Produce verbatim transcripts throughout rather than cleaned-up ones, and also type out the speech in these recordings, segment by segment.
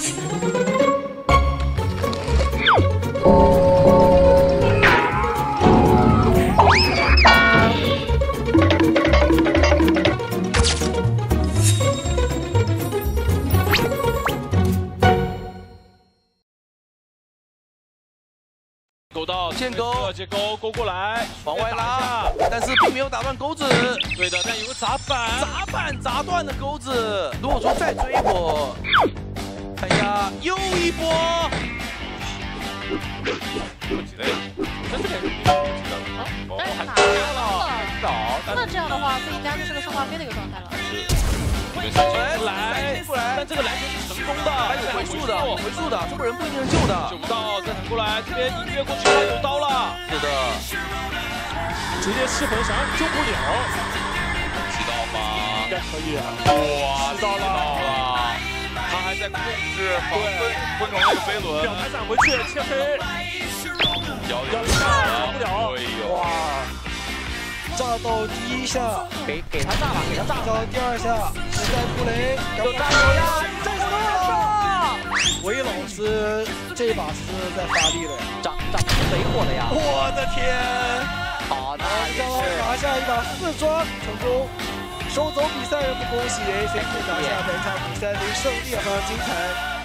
勾到建钩， 接钩勾过来， 往外拉，但是并没有打断钩子。 对的，但有个砸板， 砸板砸断了钩子。如果说再追一波，看一下又一波。 不急了，真的哦，但是打了， 倒， 那这样的话，费加就是个上挂飞的一个状态了。 没上进来， 过来， 但这个拦截是成功的， 还有回速的，回速的，中国人不一定能救的， 救不到，再弹过来，这边一越过去，他有刀了， 是的， 直接吃魂闪救不了， 知道吗？ 应该可以， 哇，知道了，他还在控制防分分成那个飞轮， 表台闪回去切飞， 摇摇一下不了， 哎呦， 哇！炸到第一下， 给给他炸吧，给他炸。 炸到第二下，时代布雷， 有炸有呀，这是炸！ 韦老师这把是真的在发力了呀， 炸炸贼火的呀！ 我的天！ 好的， 让他拿下一把四装成功，收走比赛，不恭喜 A C T 拿下本场比赛的胜利，非常精彩。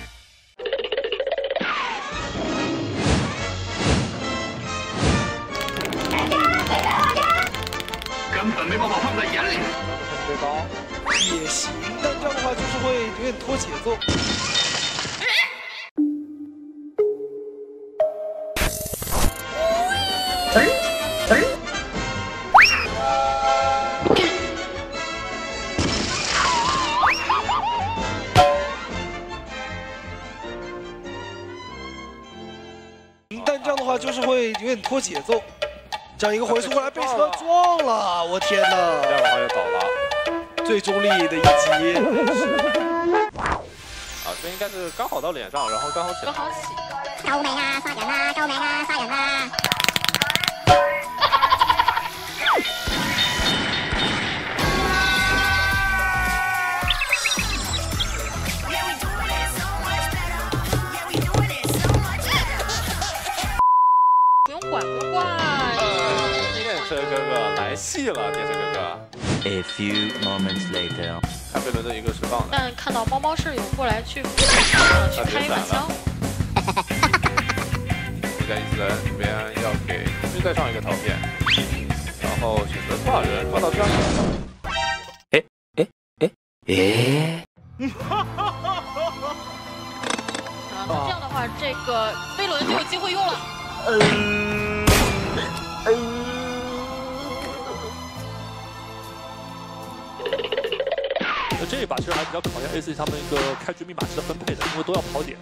根本没把我放在眼里。 背包也行，但这样的话就是会有点拖节奏。但这样的话就是会有点拖节奏。 这样一个回速过来，被车撞了，我天哪！ 这样的话就倒了。 最中立的一击。 啊，这边应该是刚好到脸上，然后刚好起来。 刚好起。 救命啊！殺人啊！救命啊！殺人啊！ 不用管，不用管。 电车哥哥来戏了，电车哥哥。 A few moments later， 看飞轮的一个释放的。 但看到猫猫是有过来去去开一把枪。 国家伊斯兰这边要给军再上一个套片，然后选择挂人挂到这样一个。 哎哎哎哎！ 啊，那这样的话，这个飞轮就有机会用了。 嗯嗯。 那这一把其实还比较考验 A C 他们一个开局密码师的分配的，因为都要跑点。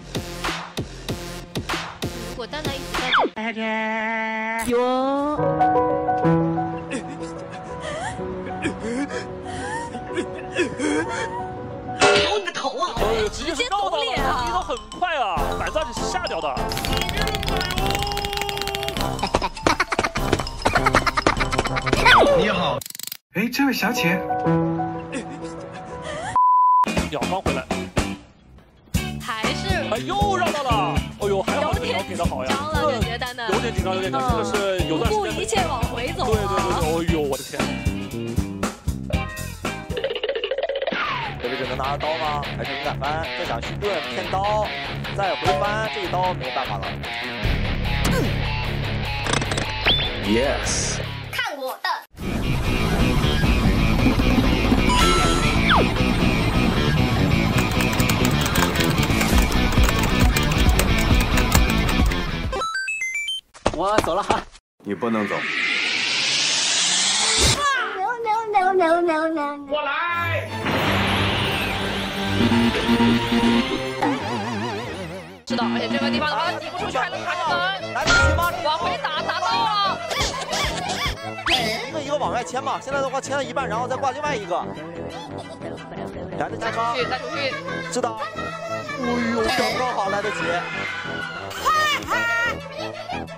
如果蛋蛋一直在这， 哟。 有你的头啊！ 哦，直接是绕到了，逼得很快啊，板子是下掉的。 你好，哎，这位小姐。 鸟刚回来， 还是哎又绕到了，哦呦，还好这个鸟给的好呀， 了，感觉蛋蛋有点紧张，有点紧张，这个是有段时间不顾一切往回走。 对对对对，哦呦，我的天！ 这位只能拿着刀吗？还是勇敢翻？再想虚盾骗刀，再回翻，这一刀没办法了。 Yes。 看我的！ 我走了哈， 你不能走。 No no no no no！ 我来。 知道，而且这个地方的话挤不出去，还能卡着门。 来得及吗？ 往回打，打到了。 那一个往外牵嘛，现在的话牵了一半，然后再挂另外一个。来得及吗？ 去，再出去。 是的。哎呦，刚刚好来得及。